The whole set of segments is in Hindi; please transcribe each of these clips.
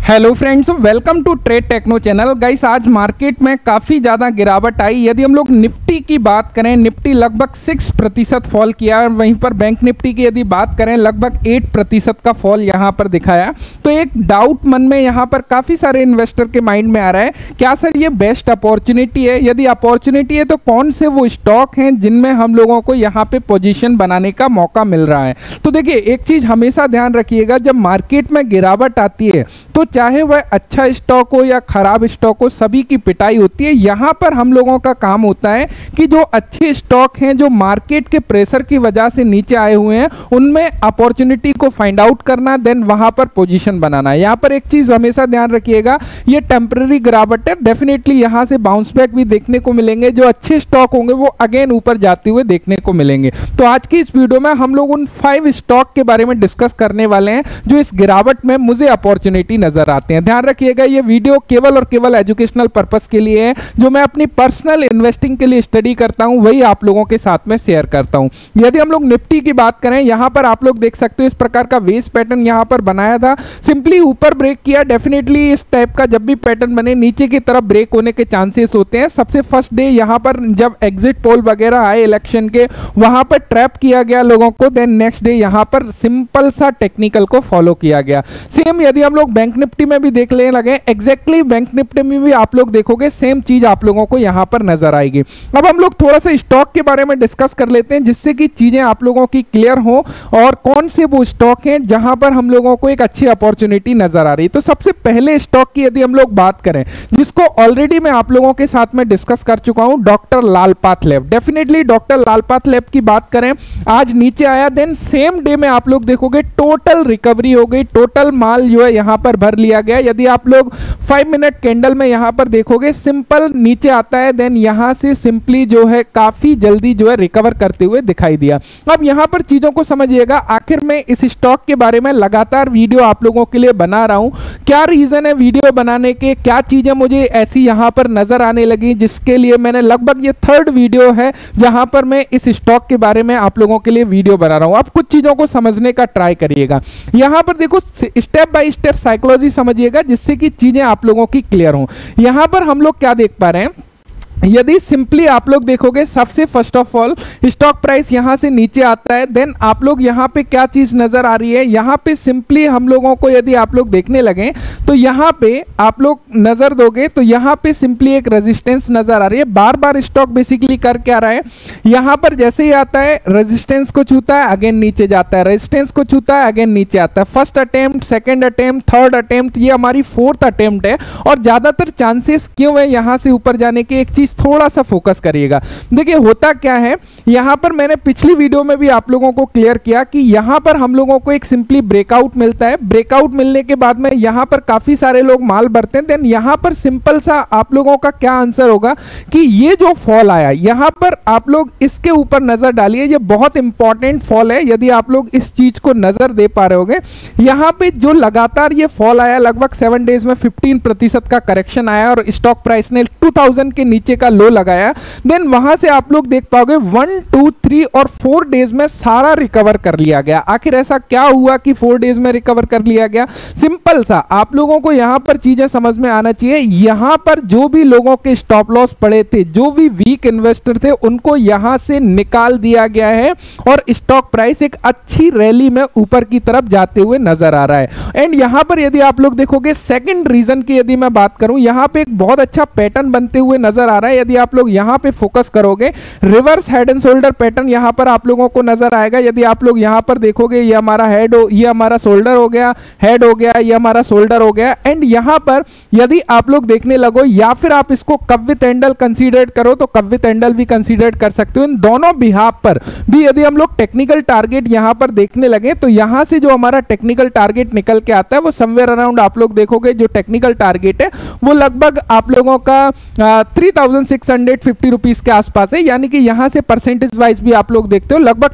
Hello friends, welcome to trade techno channel. Guys, आज मार्केट में काफ़ी ज़्यादा गिरावट आई। यदि हम लोग निफ्टी की बात करें, निफ्टी लगभग 6% फॉल किया। वहीं पर बैंक निफ्टी की यदि बात करें, लगभग 8% का फॉल यहाँ पर दिखाया। तो एक डाउट मन में यहाँ पर काफ़ी सारे इन्वेस्टर के माइंड में आ रहा है, क्या सर ये बेस्ट अपॉर्चुनिटी है? यदि अपॉर्चुनिटी है तो कौन से वो स्टॉक हैं जिनमें हम लोगों को यहाँ पे पोजीशन बनाने का मौका मिल रहा है? तो देखिए, एक चीज़ हमेशा ध्यान रखिएगा, जब मार्केट में गिरावट आती है तो चाहे वह अच्छा स्टॉक हो या खराब स्टॉक हो, सभी की पिटाई होती है। यहां पर हम लोगों का काम होता है कि जो अच्छे स्टॉक हैं, जो मार्केट के प्रेशर की वजह से नीचे आए हुए हैं, उनमें अपॉर्चुनिटी को फाइंड आउट करना, देन वहां पर पोजीशन बनाना है। यहां पर एक चीज हमेशा ध्यान रखिएगा, ये टेम्पररी गिरावट है। डेफिनेटली यहां से बाउंस बैक भी देखने को मिलेंगे। जो अच्छे स्टॉक होंगे वो अगेन ऊपर जाते हुए देखने को मिलेंगे। तो आज की इस वीडियो में हम लोग उन 5 स्टॉक के बारे में डिस्कस करने वाले हैं जो इस गिरावट में मुझे अपॉर्चुनिटी नजर आते हैं। ध्यान रखिएगा, ये वीडियो केवल और केवल एजुकेशनल पर्पस के लिए है। जो मैं अपनी पर्सनल इन्वेस्टिंग के लिए स्टडी करता हूं, वही आप लोगों के साथ में शेयर करता हूं। यदि हम लोग निफ्टी की बात करें, यहां पर आप लोग देख सकते हो इस प्रकार का वेव पैटर्न यहां पर बनाया था, सिंपली ऊपर ब्रेक किया। डेफिनेटली इस टाइप का जब भी पैटर्न बने, नीचे की तरफ ब्रेक होने के चांसेस होते हैं। सबसे फर्स्ट डे यहां पर जब एग्जिट पोल वगैरह आए इलेक्शन के, वहां पर ट्रैप किया गया लोगों को। देन नेक्स्ट डे यहां पर सिंपल सा टेक्निकल को फॉलो किया गया। सेम यदि हम लोग बैंक निफ्टी में भी देख लेने लगे, एग्जैक्टली बैंक निफ्टी में भी आप लोग देखोगे सेम चीज आप लोगों को यहां पर नजर आएगी। अब हम लोग थोड़ा सा स्टॉक के बारे में डिस्कस कर लेते हैं, जिससे कि चीजें आप लोगों की क्लियर हो और कौन से वो स्टॉक हैं जहां पर हम लोगों को एक अच्छी अपॉर्चुनिटी नजर आ रही है। तो सबसे पहले स्टॉक की यदि हम लोग बात करें, जिसको ऑलरेडी मैं आप लोगों के साथ में डिस्कस कर चुका हूं, doctor Lal pathlab. Definitely doctor Lal pathlab की बात करें, आज नीचे आया, देन सेम डे में आप लोग देखोगे टोटल रिकवरी हो गई, टोटल माल जो है यहां पर भर लिया गया। यदि आप लोग 5 मिनट कैंडल में यहां पर देखोगे, सिंपल नीचे आता है, देन यहां से सिंपली जो है काफी जल्दी जो है रिकवर करते हुए दिखाई दिया। अब यहां पर चीजों को समझिएगा, आखिर में इस स्टॉक के बारे में लगातार वीडियो आप लोगों के लिए बना रहा हूं। क्या रीजन है वीडियो बनाने के, क्या चीजें मुझे ऐसी यहां पर नजर आने लगी, जिसके लिए मैंने लगभग ये 3rd वीडियो है जहां पर मैं इस स्टॉक के बारे में आप लोगों के लिए वीडियो बना रहा हूं। आप कुछ चीजों को समझने का ट्राई करिएगा। यहां पर देखो, स्टेप बाय स्टेप साइकोलॉजी समझिएगा, जिससे कि चीजें आप लोगों की क्लियर हो। यहां पर हम लोग क्या देख पा रहे हैं, यदि सिंपली आप लोग देखोगे, सबसे first of all stock price यहां से नीचे आता है। देन आप लोग यहां पे क्या चीज नजर आ रही है, यहां पे सिंपली हम लोगों को यदि आप लोग देखने लगे तो यहां पे आप लोग नजर दोगे तो यहां पे सिंपली एक रेजिस्टेंस नजर आ रही है। बार बार स्टॉक बेसिकली कर क्या रहा है, यहां पर जैसे ही आता है रेजिस्टेंस को छूता है, अगेन नीचे जाता है, रेजिस्टेंस को छूता है, अगेन नीचे आता है। First attempt, second attempt, 3rd attempt, ये हमारी 4th अटेम्प्ट है। और ज्यादातर चांसेस क्यों है यहां से ऊपर जाने के, एक चीज थोड़ा सा फोकस करिएगा। देखिए होता क्या है, यहां पर मैंने पिछली वीडियो में भी आप लोगों को क्लियर किया कि यहां पर हम लोगों को एक सिंपली ब्रेकआउट मिलता है। ब्रेकआउट मिलने के बाद में यहां पर काफी सारे लोग माल भरते हैं। देन यहां पर सिंपल सा आप लोगों का क्या आंसर होगा कि ये जो फॉल आया, यहां पर आप लोग इसके ऊपर नजर डालिए। ये बहुत इंपॉर्टेंट फॉल है, यदि आप लोग इस चीज को नजर दे पा रहे होंगे। यहां पे जो लगातार ये फॉल आया, लगभग 7 डेज में 15% का करेक्शन आया और स्टॉक प्राइस ने 2000 के नीचे का लो लगाया। देन वहां से आप लोग देख पाओगे 1, 2, 3 और 4 डेज में सारा रिकवर कर लिया गया। आखिर ऐसा क्या हुआ कि 4 डेज में रिकवर कर लिया गया? सिंपल सा आप लोगों को यहां पर चीजें समझ में आना चाहिए। यहां पर जो भी लोगों के स्टॉप लॉस पड़े थे, जो भी वीक इन्वेस्टर थे, उनको यहां से निकाल दिया गया है और स्टॉक प्राइस एक अच्छी रैली में ऊपर की तरफ जाते हुए नजर आ रहा है। एंड यहां पर यदि आप लोग देखोगे, सेकंड रीजन की यदि मैं बात करूं, यहां पे एक बहुत अच्छा पैटर्न बनते हुए नजर आ रहा है। यदि आप लोग यहां पे फोकस करोगे, reverse head and shoulder pattern यहां पर आप लोगों को नजर आएगा। यदि आप लोग यहां पर देखोगे, ये हमारा हेड हो, ये हमारा शोल्डर हो गया, हेड हो गया, ये हमारा शोल्डर हो गया। एंड यहां पर यदि आप लोग देखने लगो, या फिर आप इसको कप विथ हैंडल कंसीडर करो तो कप विथ हैंडल भी कंसीडर कर सकते हो। इन दोनों बिहाफ पर भी यदि हम लोग टेक्निकल टारगेट यहां पर देखने लगे, तो यहां से जो हमारा टेक्निकल टारगेट निकल के आता है, वो समवेयर अराउंड आप लोग देखोगे जो टेक्निकल टारगेट है वो लगभग आप लोगों का 1650 रुपीज के आसपास है, यानी कि यहां से परसेंटेज वाइज भी आप लोग देखते हो लगभग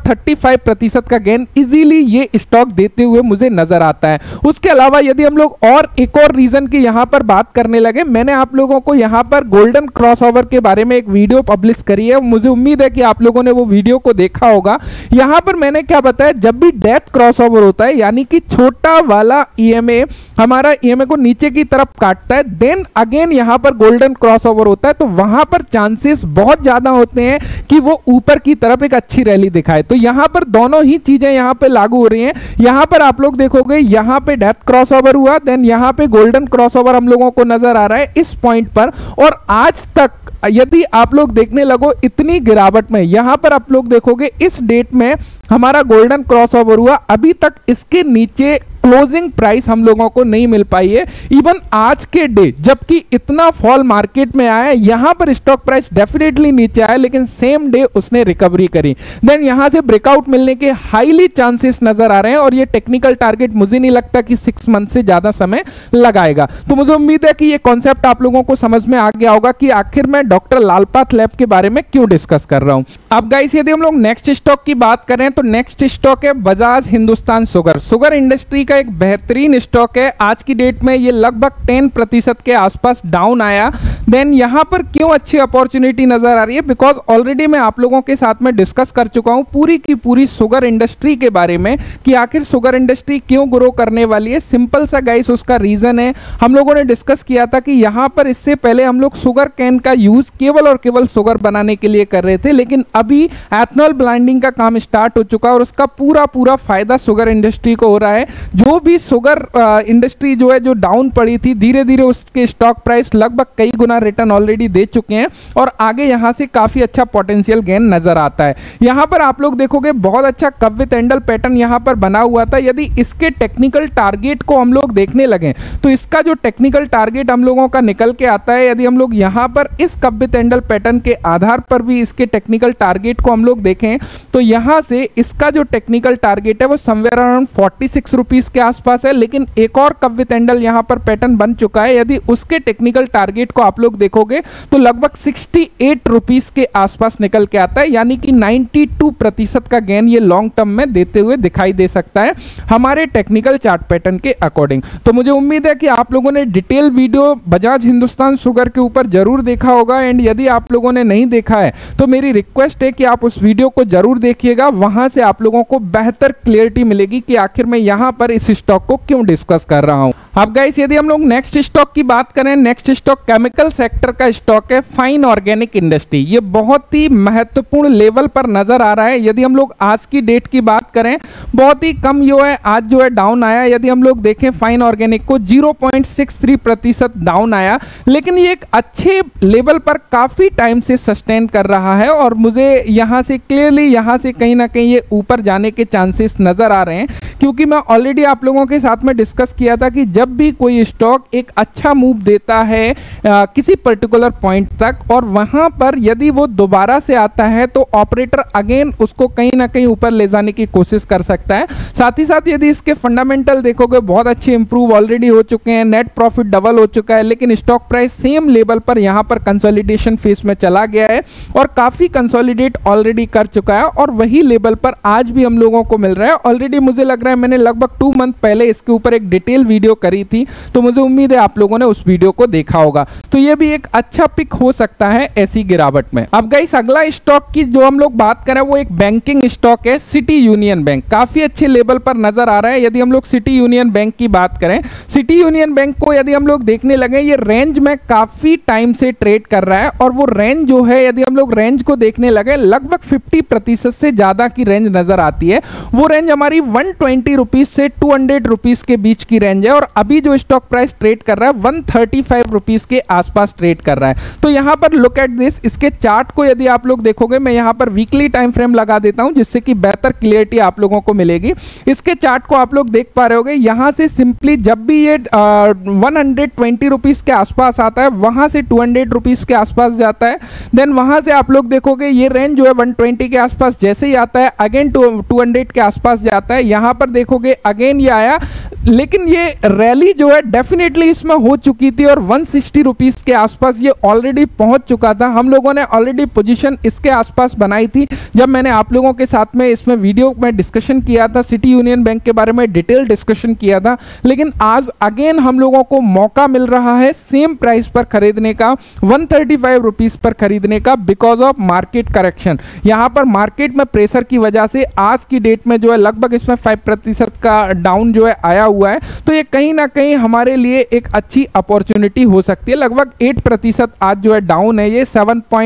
35% का गेन इजीली ये स्टॉक देते हुए मुझे नजर आता है। उसके अलावा यदि हम लोग और एक और रीजन की यहां पर बात करने लगे, मैंने आप लोगों को यहां पर गोल्डन क्रॉसओवर के बारे में एक वीडियो पब्लिश करी है, मुझे उम्मीद है कि आप लोगों ने वो वीडियो को देखा होगा। यहां पर मैंने क्या बताया, जब भी डेथ क्रॉसओवर होता है यानी कि छोटा वाला ईएमए हमारा ईएमए को नीचे की तरफ काटता है, देन अगेन यहां पर गोल्डन क्रॉसओवर होता है, तो वहां पर चांसेस बहुत ज्यादा होते हैं कि वो ऊपर की तरफ एक अच्छी रैली दिखाए। तो यहां पर दोनों ही चीजें यहां पे लागू हो रही हैं। यहां पर आप लोग देखोगे यहां पे डेथ क्रॉसओवर हुआ, देन यहां पे गोल्डन क्रॉसओवर हम लोगों को नजर आ रहा है इस पॉइंट पर, और आज तक यदि आप लोग देखने लगो इतनी गिरावट में, यहां पर आप लोग देखोगे इस डेट में हमारा गोल्डन क्रॉसओवर हुआ, अभी तक इसके नीचे क्लोजिंग प्राइस हम लोगों को नहीं मिल पाई है। इवन आज के डे जबकि इतना फॉल मार्केट में आया है, यहां पर स्टॉक प्राइस डेफिनेटली नीचे आया, लेकिन सेम डे उसने रिकवरी करी, देन यहां से ब्रेकआउट मिलने के हाईली चांसेस नजर आ रहे हैं, और ये टेक्निकल टारगेट मुझे नहीं लगता कि 6 मंथ से ज्यादा समय लगाएगा। तो मुझे उम्मीद है कि ये कॉन्सेप्ट आप लोगों को समझ में आ गया होगा कि आखिर मैं डॉक्टर लालपाथ लैब के बारे में क्यों डिस्कस कर रहा हूं। अब गाइस यदि हम लोग नेक्स्ट स्टॉक की बात करें तो नेक्स्ट स्टॉक है Bajaj Hindustan sugar. Sugar industry एक बेहतरीन स्टॉक है, आज की डेट में ये लगभग 10% के आसपास डाउन आया। देन यहां पर क्यों अच्छी अपॉर्चुनिटी नजर आ रही है, बिकॉज ऑलरेडी मैं आप लोगों के साथ में डिस्कस कर चुका हूं पूरी की पूरी शुगर इंडस्ट्री के बारे में कि आखिर शुगर इंडस्ट्री क्यों ग्रो करने वाली है। सिंपल सा गाइस उसका रीजन है, हम लोगों ने डिस्कस किया था कि यहां पर इससे पहले हम लोग शुगर कैन का यूज केवल और केवल शुगर बनाने के लिए कर रहे थे, लेकिन अभी एथनॉल ब्लेंडिंग का काम स्टार्ट हो चुका है और उसका पूरा फायदा शुगर इंडस्ट्री को हो रहा है। जो भी शुगर इंडस्ट्री जो है जो डाउन पड़ी थी, धीरे धीरे उसके स्टॉक प्राइस लगभग कई गुना रिटर्न ऑलरेडी दे चुके हैं और आगे यहां से काफी अच्छा पोटेंशियल गेन नजर आता है। यहां पर आप लोग देखोगे बहुत अच्छा कप विद हैंडल पैटर्न यहां पर बना हुआ था। यदि इसके टेक्निकल टारगेट को हम लोग देखने लगे तो इसका जो टेक्निकल टारगेट हम लोगों का निकल के आता है, यदि हम लोग यहां पर इस कप विद हैंडल पैटर्न के आधार पर भी इसके टेक्निकल टारगेट को हम लोग देखें तो यहां से इसका जो टेक्निकल टारगेट है वो समवेयर अराउंड 46 रुपीस के आसपास है, लेकिन एक और कप विद हैंडल यहां पर पैटर्न बन चुका है। यदि उसके टेक्निकल टारगेट को आप लोग देखोगे तो लगभग 68 रुपीस के आसपास निकल के आता है, यानी कि 92% का गेन ये लॉन्ग टर्म में देते हुए दिखाई दे सकता है हमारे टेक्निकल चार्ट पैटर्न के अकॉर्डिंग। तो मुझे उम्मीद है कि आप लोगों ने detail video Bajaj Hindustan sugar के ऊपर जरूर देखा होगा, एंड यदि आप लोगों ने नहीं देखा है तो मेरी रिक्वेस्ट है कि आप उस वीडियो को जरूर देखिएगा, वहां से आप लोगों को बेहतर क्लियरिटी मिलेगी कि आखिर मैं यहां पर इस स्टॉक को क्यों डिस्कस कर रहा हूं। अब गाइस यदि हम लोग नेक्स्ट स्टॉक की बात करें, नेक्स्ट स्टॉक केमिकल सेक्टर का स्टॉक है फाइन ऑर्गेनिक इंडस्ट्री। ये बहुत ही महत्वपूर्ण लेवल पर नजर आ रहा है। यदि हम लोग आज की डेट की बात करें, बहुत ही कम जो है आज जो है डाउन आया। यदि हम लोग देखें फाइन ऑर्गेनिक को 0.63% डाउन आया, लेकिन ये एक अच्छे लेवल पर काफी टाइम से सस्टेन कर रहा है और मुझे यहां से क्लियरली यहां से कहीं ना कहीं ये ऊपर जाने के चांसेस नजर आ रहे हैं, क्योंकि मैं ऑलरेडी आप लोगों के साथ में डिस्कस किया था कि जब भी कोई स्टॉक एक अच्छा मूव देता है किसी पर्टिकुलर पॉइंट तक और वहां पर यदि वो दोबारा से आता है तो ऑपरेटर अगेन उसको कहीं ना कहीं ऊपर ले जाने की कोशिश कर सकता है। साथ ही साथ यदि इसके फंडामेंटल देखोगे बहुत अच्छे इंप्रूव ऑलरेडी हो चुके हैं, नेट प्रॉफिट डबल हो चुका है, लेकिन स्टॉक प्राइस सेम लेवल पर यहां पर कंसोलिडेशन फेज में चला गया है और काफी कंसोलिडेट ऑलरेडी कर चुका है और वही लेवल पर आज भी हम लोगों को मिल रहा है। ऑलरेडी मुझे लग रहा है मैंने लगभग 2 मंथ पहले इसके ऊपर एक डिटेल वीडियो करी थी, तो मुझे उम्मीद है आप लोगों ने उस वीडियो को देखा होगा। तो ये भी एक अच्छा पिक हो सकता है ऐसी गिरावट में। अब गाइस अगला स्टॉक की जो हम लोग बात करें वो एक बैंकिंग स्टॉक है सिटी यूनियन बैंक। काफी अच्छे लेवल पर नजर आ रहा है। यदि हम लोग सिटी यूनियन बैंक की बात करें, सिटी यूनियन बैंक को यदि हम लोग देखने लगे, ये रेंज में काफी टाइम से ट्रेड कर रहा है और वो रेंज जो है यदि हम लोग रेंज को देखने लगे लगभग 50% से ज्यादा की रेंज नजर आती है। वो रेंज हमारी 120 रुपीज से 200 रुपीज के बीच की रेंज है और अभी जो स्टॉक प्राइस ट्रेड कर रहा है 135 रुपीज के आसपास ट्रेड कर रहा है। तो यहां पर लुक एट दिस, इसके चार्ट को यदि आप लोग देखोगे, मैं यहां पर वीकली टाइम फ्रेम लगा देता हूं जिससे कि बेहतर क्लियरिटी आप लोगों को मिलेगी। इसके चार्ट को आप लोग देख पा रहे होगे, यहां से सिंपली जब भी ये 120 रुपीज के आसपास आता है वहां से 200 रुपीज के आसपास जाता है। देन वहां से आप लोग देखोगे ये रेंज जो है 120 के आसपास जैसे ही आता है अगेन 200 के आसपास जाता है। यहां पर देखोगे अगेन ये आया लेकिन ये रैली जो है डेफिनेटली इसमें हो चुकी थी और 160 रुपीस के आसपास ये ऑलरेडी पहुंच चुका था। हम लोगों ने ऑलरेडी पोजीशन इसके आसपास बनाई थी जब मैंने आप लोगों के साथ में इसमें वीडियो में डिस्कशन किया था, सिटी यूनियन बैंक के बारे में डिटेल डिस्कशन किया था। लेकिन आज अगेन हम लोगों को मौका मिल रहा है सेम प्राइस पर खरीदने का, 135 रुपीस पर खरीदने का, बिकॉज ऑफ मार्केट करेक्शन। यहां पर मार्केट में प्रेशर की वजह से आज की डेट में जो है लगभग इसमें 5% का डाउन जो है आया हुआ है। तो ये कहीं ना कहीं हमारे लिए एक अच्छी अपॉर्चुनिटी हो सकती है। लगभग 8% आज जो है डाउन है, ये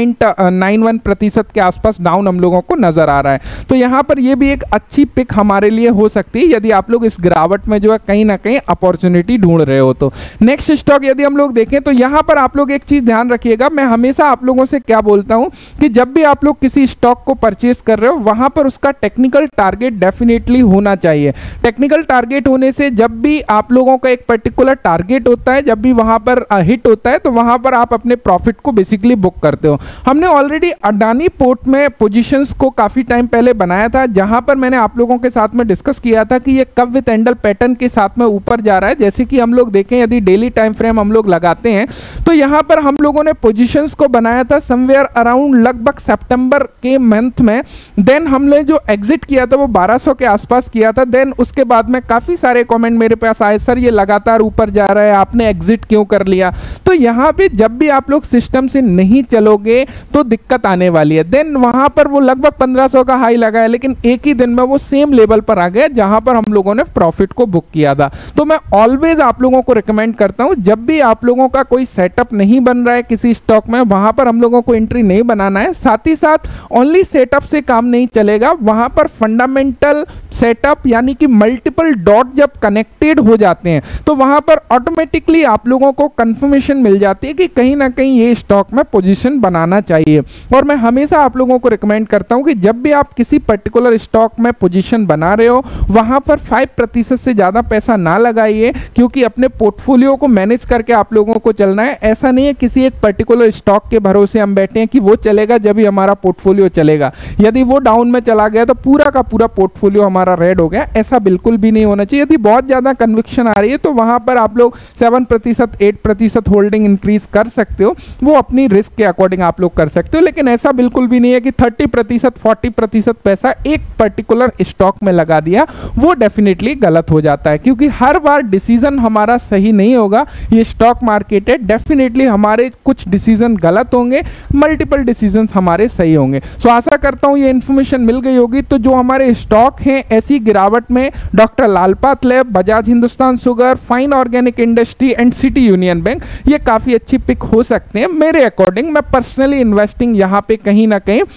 7.91% के आसपास डाउन हम लोगों को नजर आ रहा है। तो यहां पर ये भी एक अच्छी पिक हमारे लिए हो सकती है यदि आप लोग इस गिरावट में जो है कहीं ना कहीं अपॉर्चुनिटी ढूंढ रहे हो। तो नेक्स्ट स्टॉक यदि हम लोग देखें तो यहां पर आप लोग एक चीज ध्यान रखिएगा, मैं हमेशा आप लोगों से क्या बोलता हूं कि जब भी आप लोग किसी स्टॉक को परचेस कर रहे हो वहां पर उसका टेक्निकल टारगेट डेफिनेटली होना चाहिए। टेक्निकल टारगेट होने से जब भी आप लोगों का एक पर्टिकुलर टारगेट होता है, जब भी वहां पर हिट होता है तो वहां पर आप अपने प्रॉफिट को बेसिकली बुक करते हो। हमने ऑलरेडी अडानी पोर्ट में पोजीशंस को काफी टाइम पहले बनाया था, जहां पर मैंने आप लोगों के साथ में डिस्कस किया था कि ये कब विद एंडल पैटर्न के साथ में ऊपर जा रहा है। जैसे कि हम लोग देखें, यदि डेली टाइम फ्रेम हम लोग लगाते हैं तो यहां पर हम लोगों ने पोजीशंस को बनाया था समवेयर अराउंड लगभग सितंबर के मंथ में। देन हमने जो एग्जिट किया था वो 1200 के आसपास किया था। देन उसके बाद में काफी सारे कमेंट मेरे पास आए, सर ये लगातार ऊपर जा रहा है, आपने एग्जिट क्यों कर लिया। तो यहां पे जब भी आप लोग सिस्टम से नहीं चलोगे तो दिक्कत आने वाली है। देन वहां पर वो लगभग 1500 का हाई लगा है, लेकिन एक ही दिन में वो सेम लेवल पर आ गया जहां पर हम लोगों ने प्रॉफिट को बुक किया था। तो मैं ऑलवेज आप लोगों को रिकमेंड करता हूं, जब भी आप लोगों का कोई सेटअप नहीं बन रहा है किसी स्टॉक में, वहां पर हम लोगों को एंट्री नहीं बनाना है। साथ ही साथ ओनली सेटअप से काम नहीं चलेगा, वहां पर फंडामेंटल सेटअप यानी कि मल्टीपल डॉट जब कनेक्टेड हो जाते हैं तो वहां पर ऑटोमेटिकली आप लोगों को कंफर्मेशन मिल जाती है कि कहीं ना कहीं ये स्टॉक में पोजीशन बनाना चाहिए। और मैं हमेशा आप लोगों को रिकमेंड करता हूं कि जब भी आप किसी पर्टिकुलर स्टॉक में पोजीशन बना रहे हो वहां पर 5% से ज्यादा पैसा ना लगाइए, क्योंकि अपने पोर्टफोलियो को मैनेज करके आप लोगों को चलना है। ऐसा नहीं है किसी एक पर्टिकुलर स्टॉक के भरोसे हम बैठे हैं कि वो चलेगा जब ही हमारा पोर्टफोलियो चलेगा। यदि वो डाउन में चला गया तो पूरा का पूरा पोर्टफोलियो हमारा रेड हो गया, ऐसा बिल्कुल भी नहीं होना चाहिए। यदि बहुत ज्यादा कन्विक्शन आ रही है तो वहां पर आप लोग 7%, 8% होल्डिंग इंक्रीज कर सकते हो, वो अपनी रिस्क के अकॉर्डिंग आप लोग कर सकते हो। लेकिन ऐसा बिल्कुल भी नहीं है कि 30%, 40% पैसा एक पर्टिकुलर स्टॉक में लगा दिया, वो डेफिनेटली गलत हो जाता है, क्योंकि हर बार डिसीजन हमारा सही नहीं होगा। ये स्टॉक मार्केट है, डेफिनेटली हमारे कुछ डिसीजन गलत होंगे, मल्टीपल डिसीजन हमारे सही होंगे। सो आशा करता हूं ये इंफॉर्मेशन मिल गई होगी। तो जो हमारे स्टॉक हैं ऐसी गिरावट में, doctor Lalpath lab, Bajaj Hindustan sugar, fine organic industry and city union bank, ये काफी अच्छी पिक हो सकते हैं मेरे अकॉर्डिंग। मैं पर्सनली इन्वेस्टिंग यहाँ पे कहीं ना कहीं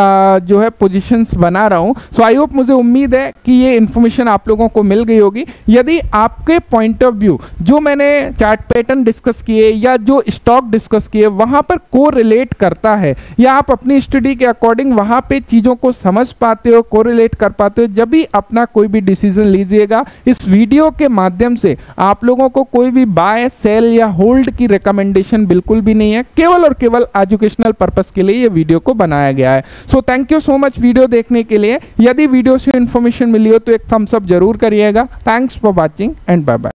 जो है पोजीशंस बना रहा हूँ। सो आई होप, मुझे उम्मीद है कि ये इंफॉर्मेशन आप लोगों को मिल गई होगी। यदि आपके पॉइंट ऑफ व्यू जो मैंने चार्ट पैटर्न डिस्कस किए या जो स्टॉक डिस्कस किए वहां पर को रिलेट करता है, या आप अपनी स्टडी के अकॉर्डिंग वहां पे चीजों को समझ पाते हो, को रिलेट कर पाते हो, जब भी अपना कोई भी डिसीजन लीजिएगा। इस वीडियो के माध्यम से आप लोगों को कोई भी बाय, सेल या होल्ड की रिकमेंडेशन बिल्कुल भी नहीं है, केवल और केवल एजुकेशनल पर्पस के लिए ये वीडियो को बनाया गया है। So thank you so much video देखने के लिए। यदि वीडियो से इंफॉर्मेशन मिली हो तो एक थम्स अप जरूर करिएगा। Thanks for watching and bye bye.